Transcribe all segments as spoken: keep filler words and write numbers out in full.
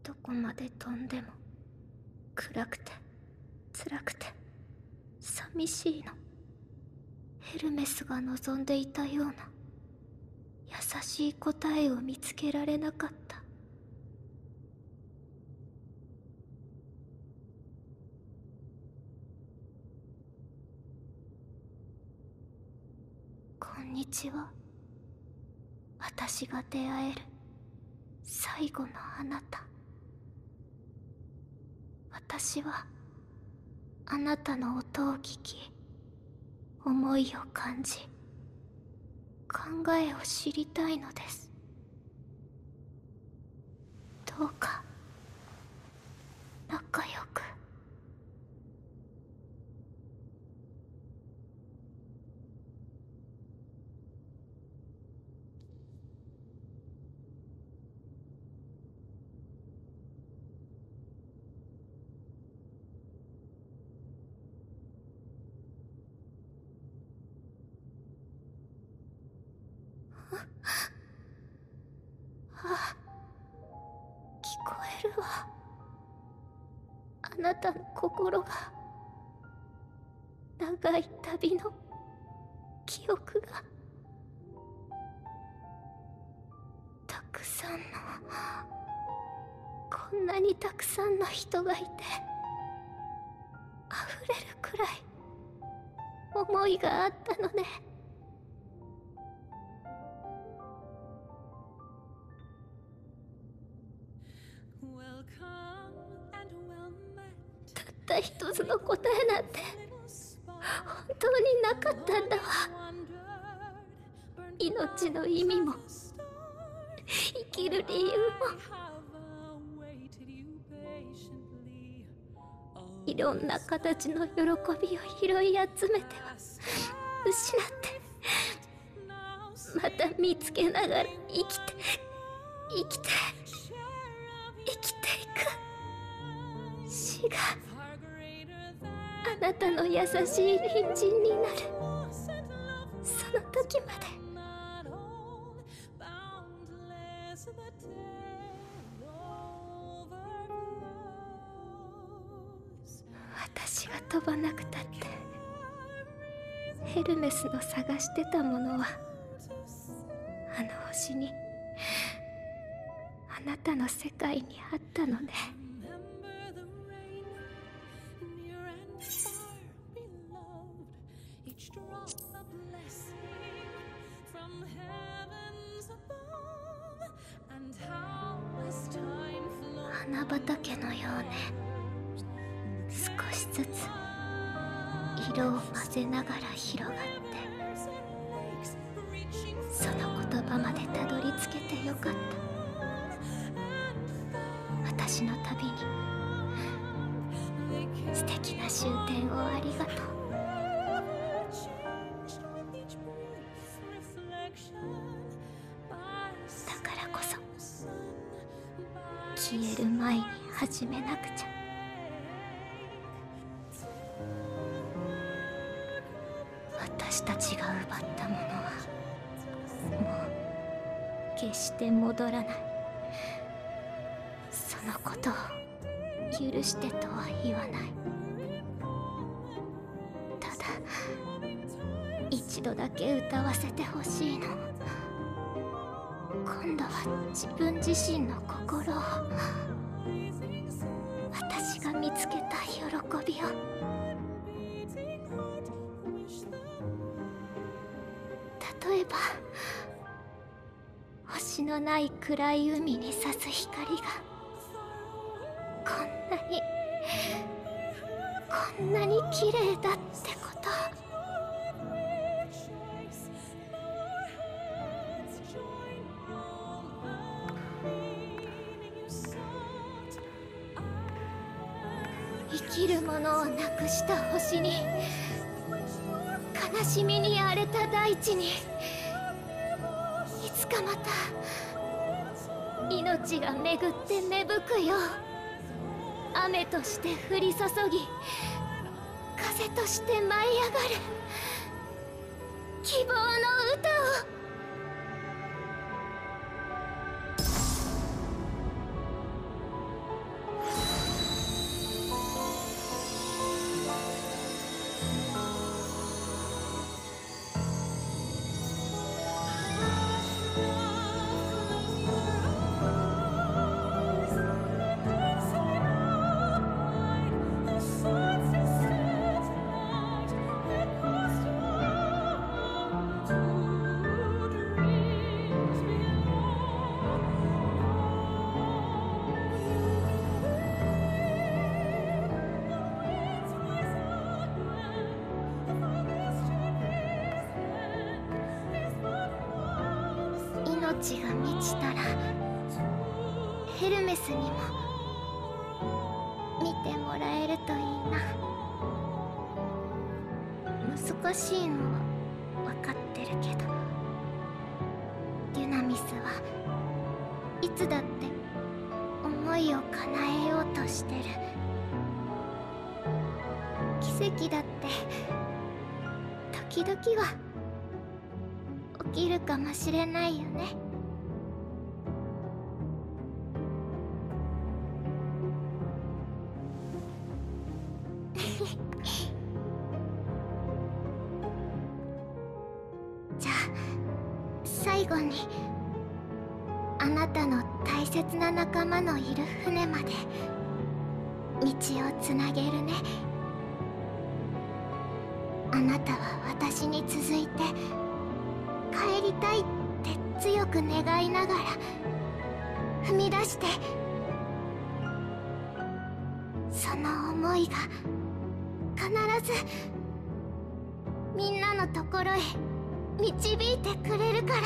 どこまで飛んでも暗くて辛くて寂しいの。ヘルメスが望んでいたような優しい答えを見つけられなかった。こんにちは。私が出会える最後のあなた。私はあなたの音を聞き、思いを感じ、考えを知りたいのです。どうか仲良く。あ、聞こえるわ。あなたの心が、長い旅の記憶が、たくさんの、こんなにたくさんの人がいて、溢れるくらい思いがあったのね。たった一つの答えなんて本当になかったんだわ。命の意味も生きる理由もいろんな形の喜びを拾い集めては失ってまた見つけながら生きて生きて生きていく。死があなたの優しい隣人になるその時まで。私が飛ばなくたってヘルメスの探してたものはあの星にあなたの世界にあったのね。花畑のようね。少しずつ色を混ぜながら広がってその言葉までたどり着けてよかった。私の旅に素敵な終点をありがとう。だからこそ消える前に始めなくちゃ。私たちが奪ったものはもう決して戻らない。そのことを許してとは言わない。ただ一度だけ歌わせてほしいの。今度は自分自身の心を私が見つけた喜びを。例えば星のない暗い海に差す光がこんなにこんなに綺麗だってこと。生きるものをなくした星に悲しみに荒れた大地にいつかまた命が巡って芽吹くよう雨として降り注ぎ風として舞い上がる希望の歌を。 命が満ちたらヘルメスにも見てもらえるといいな。難しいのは分かってるけど、デュナミスはいつだって思いを叶えようとしてる。奇跡だって時々は起きるかもしれないよね。じゃあ最後にあなたの大切な仲間のいる船まで道をつなげるね。あなたは私に続いて帰りたいって強く願いながら踏み出して、その思いが必ずみんなのところへ導いてくれるから。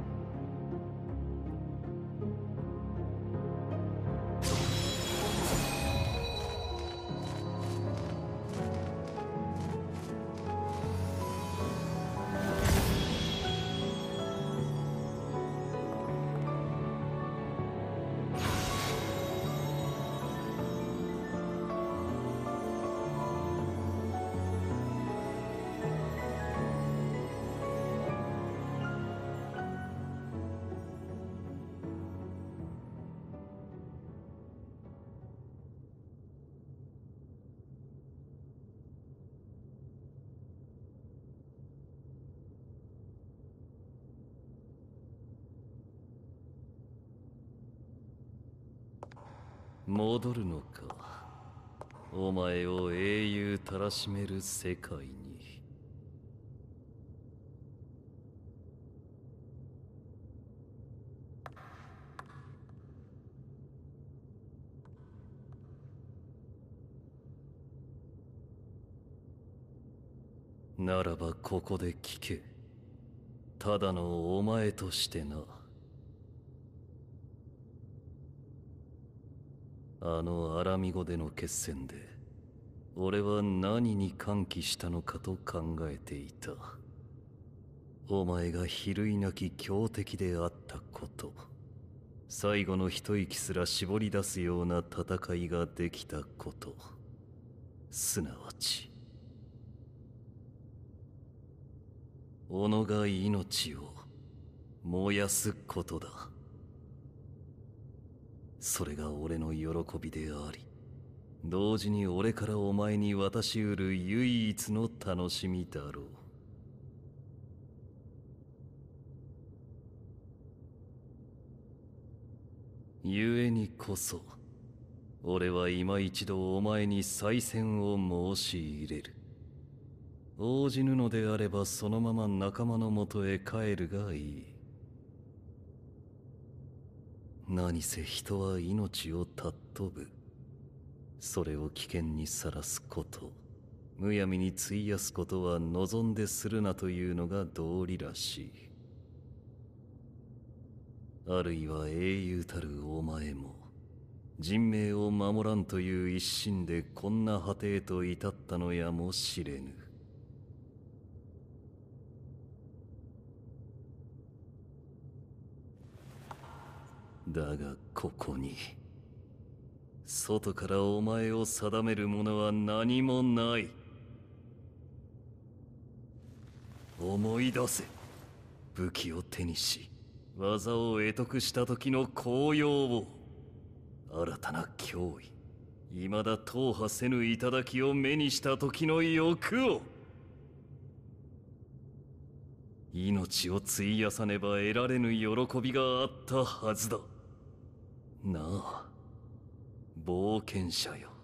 戻るのか、お前を英雄たらしめる世界に。ならばここで聞け。ただのお前としてな。あのアラミゴでの決戦で俺は何に歓喜したのかと考えていた。お前が比類なき強敵であったこと、最後の一息すら絞り出すような戦いができたこと、すなわち己が命を燃やすことだ。それが俺の喜びであり、同時に俺からお前に渡しうる唯一の楽しみだろう。故にこそ俺は今一度お前に再戦を申し入れる。応じぬのであればそのまま仲間のもとへ帰るがいい。何せ人は命を尊ぶ。それを危険にさらすこと、むやみに費やすことは望んでするなというのが道理らしい。あるいは英雄たるお前も人命を守らんという一心でこんな果てへと至ったのやもしれぬ。だがここに外からお前を定めるものは何もない。思い出せ。武器を手にし技を得得した時の高揚を、新たな脅威、未だ踏破せぬ頂を目にした時の欲を。命を費やさねば得られぬ喜びがあったはずだ。なあ、冒険者よ。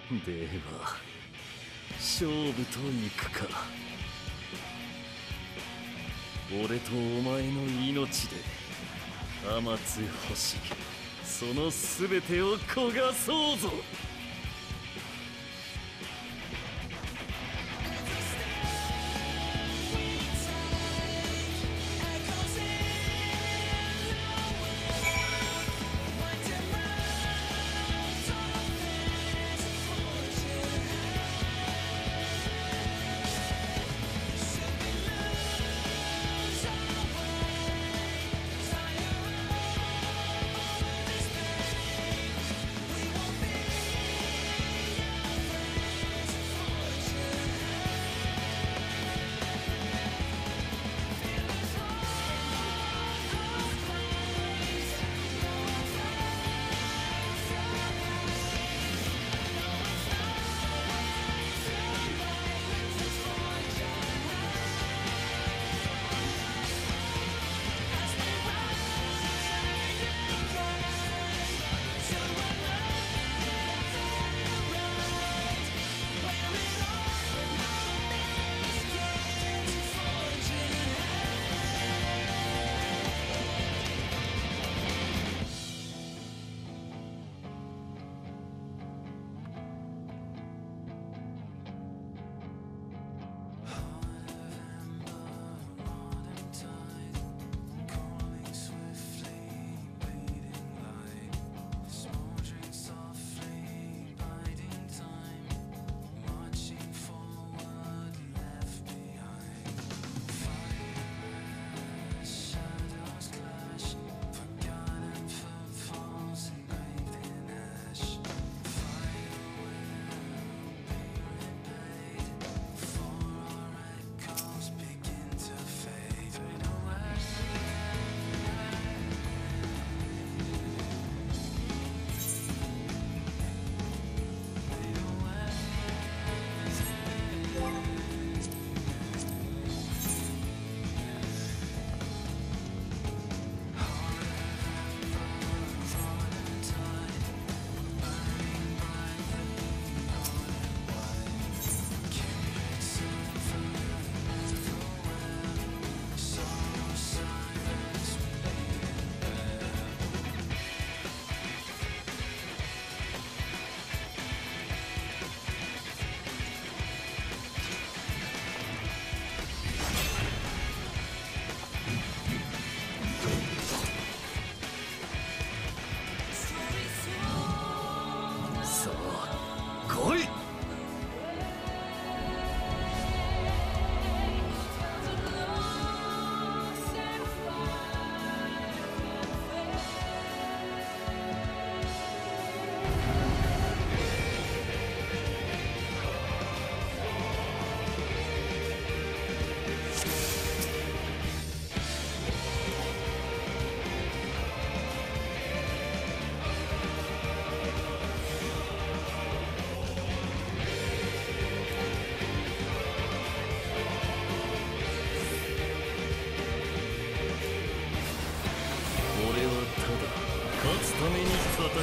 では勝負といくか。俺とお前の命で天津星その全てを焦がそうぞ。ために戦おう。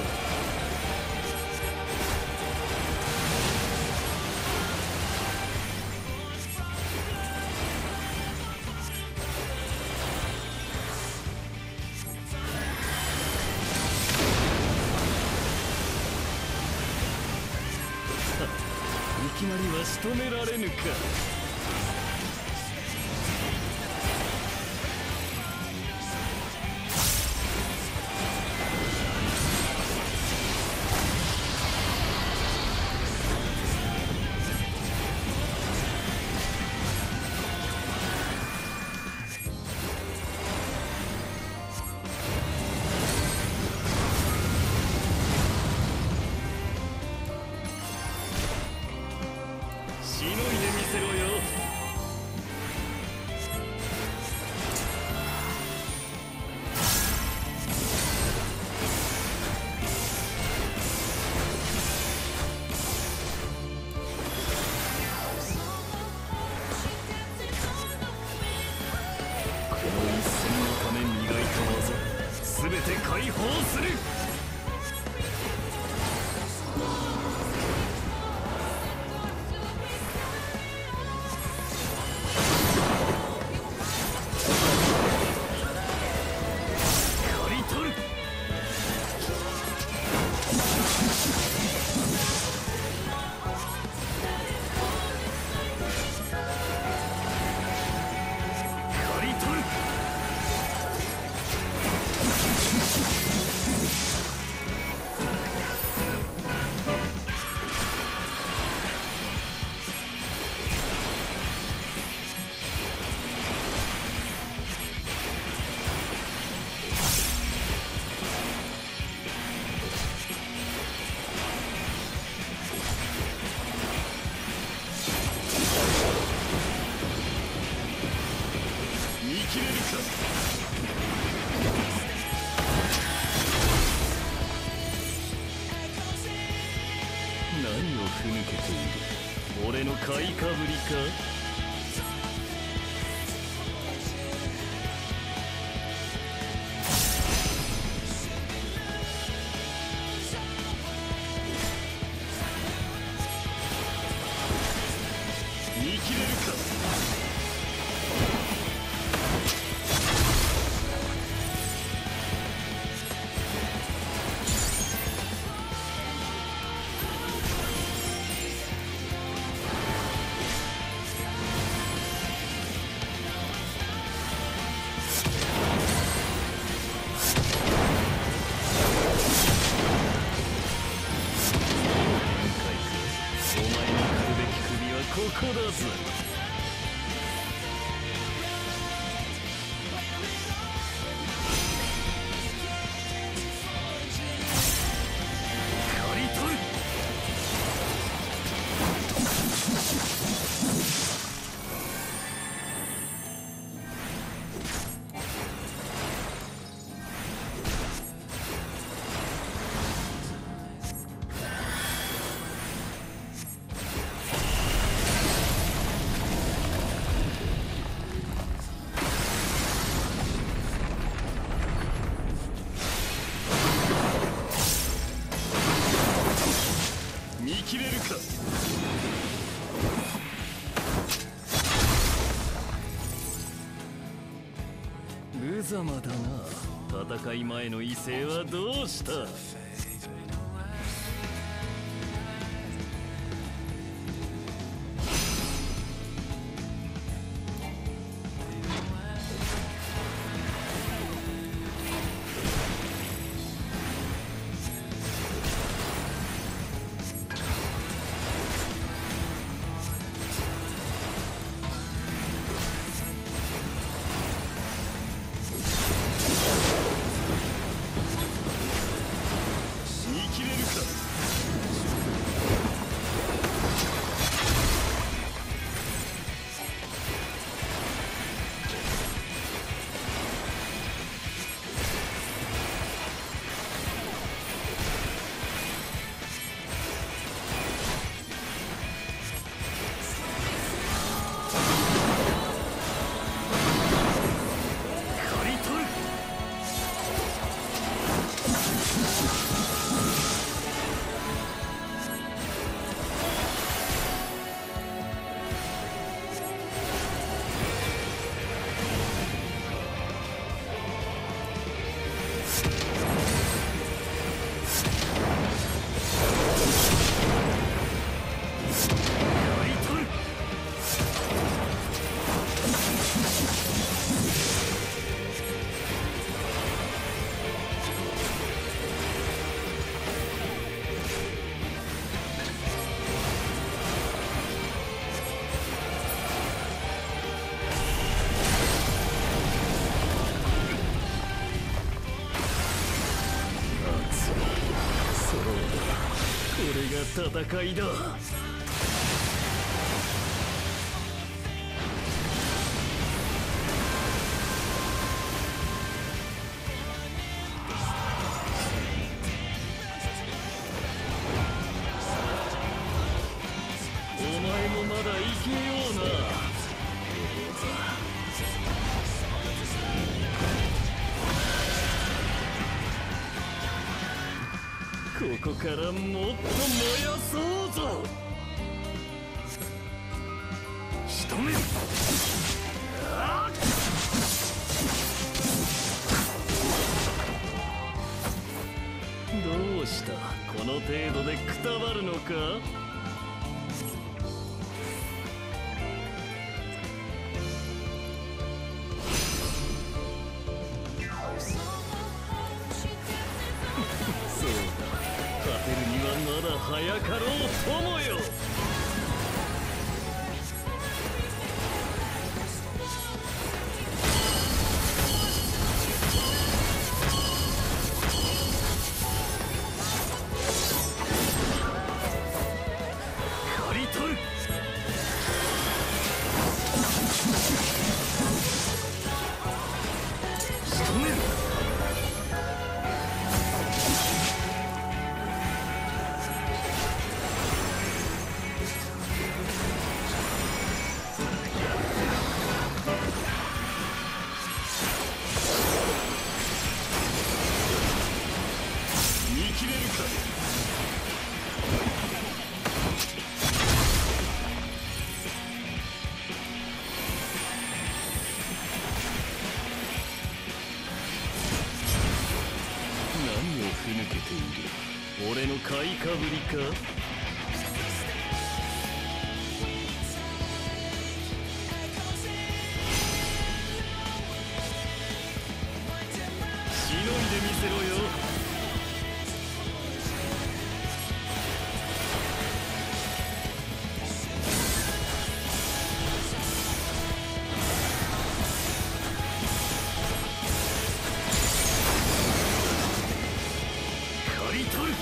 いきなりは仕留められぬか。しのいでみせろよ。この一戦のため磨いた技、すべて解放する。 俺の買いかぶりか。見切れるか。ここだぜ。刈り取る。見切れるか。無様だな。戦い前の威勢はどうした。これが戦いだ。お前もまだいけような。ここからもっと燃やそうぞ。仕留める。どうした。この程度でくたばるのか。まだ早かろう友よ。刈り取る。仕留める。 いかぶりか。しのいでみせろよ。刈り取る。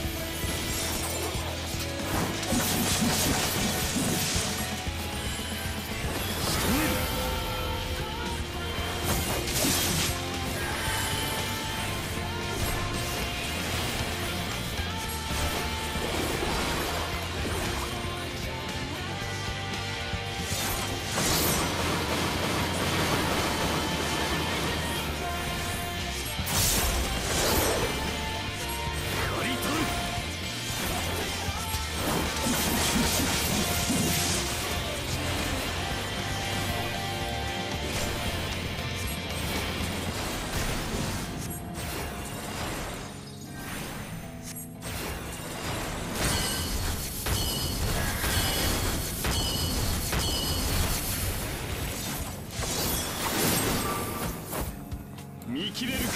見切れるか。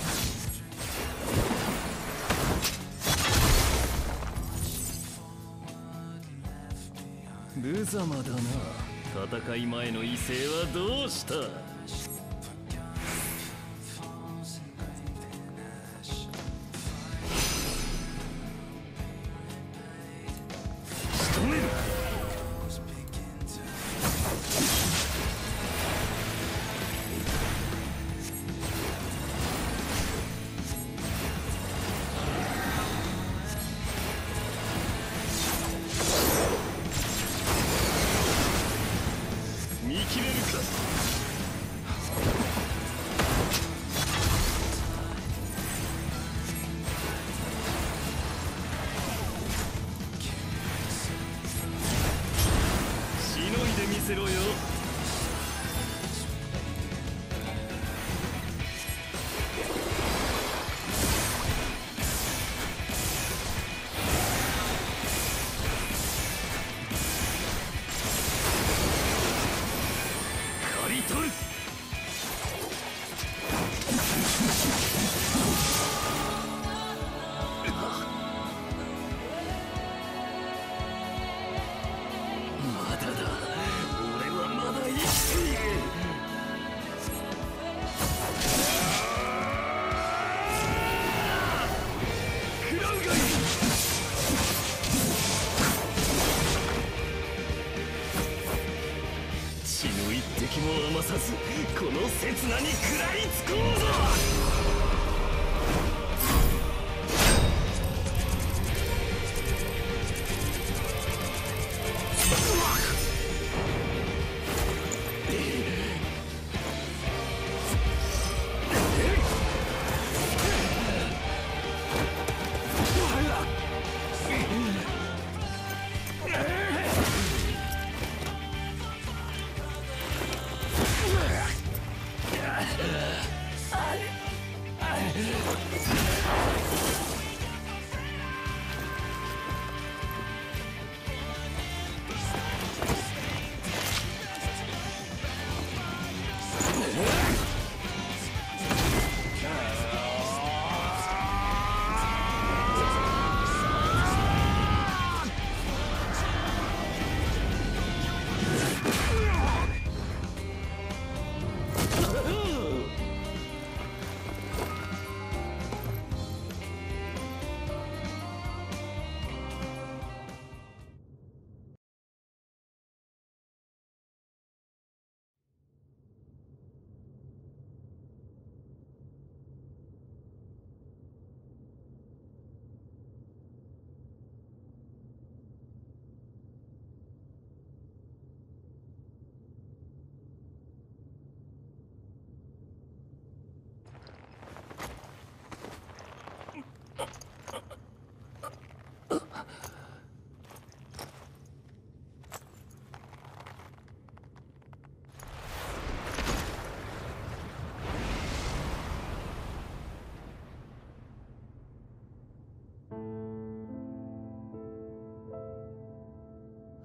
無様だな。戦い前の威勢はどうした。仕留める。見切れるか。しのいでみせろよ。刈り取る。まだだ。俺はまだ生きている。食らうがいい。血の一滴も余さずこの刹那に食らいつこうぞ。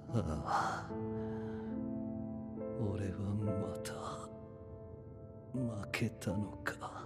ああ、俺はまた負けたのか。